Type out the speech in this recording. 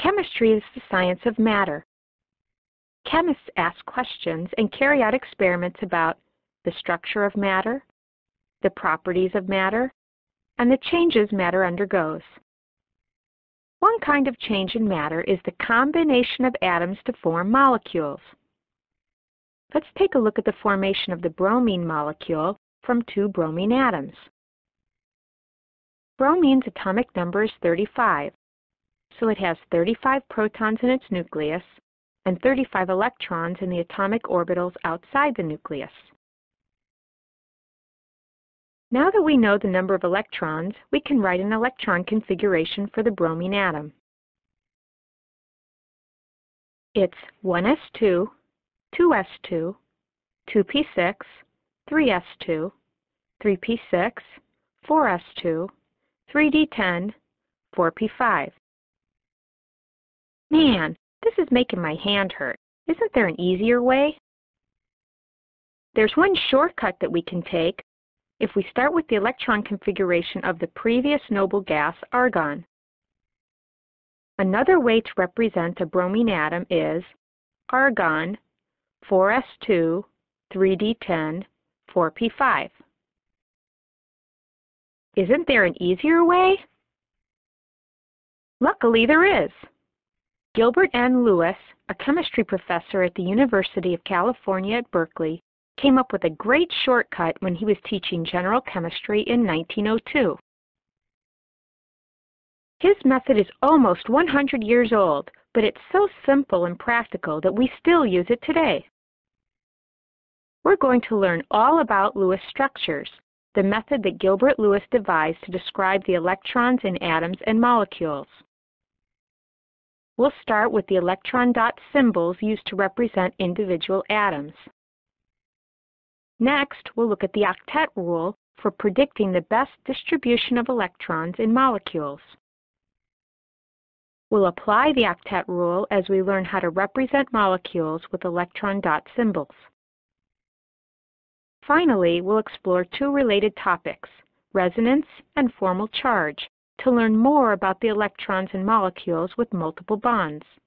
Chemistry is the science of matter. Chemists ask questions and carry out experiments about the structure of matter, the properties of matter, and the changes matter undergoes. One kind of change in matter is the combination of atoms to form molecules. Let's take a look at the formation of the bromine molecule from two bromine atoms. Bromine's atomic number is 35, so it has 35 protons in its nucleus and 35 electrons in the atomic orbitals outside the nucleus. Now that we know the number of electrons, we can write an electron configuration for the bromine atom. It's 1s2, 2s2, 2p6, 3s2, 3p6, 4s2, 3d10, 4p5. Man, this is making my hand hurt. Isn't there an easier way? There's one shortcut that we can take if we start with the electron configuration of the previous noble gas, argon. Another way to represent a bromine atom is argon 4s2, 3d10, 4p5. Isn't there an easier way? Luckily there is. Gilbert N. Lewis, a chemistry professor at the University of California at Berkeley, came up with a great shortcut when he was teaching general chemistry in 1902. His method is almost 100 years old, but it's so simple and practical that we still use it today. We're going to learn all about Lewis structures, the method that Gilbert Lewis devised to describe the electrons in atoms and molecules. We'll start with the electron dot symbols used to represent individual atoms. Next, we'll look at the octet rule for predicting the best distribution of electrons in molecules. We'll apply the octet rule as we learn how to represent molecules with electron dot symbols. Finally, we'll explore two related topics, resonance and formal charge, to learn more about the electrons in molecules with multiple bonds.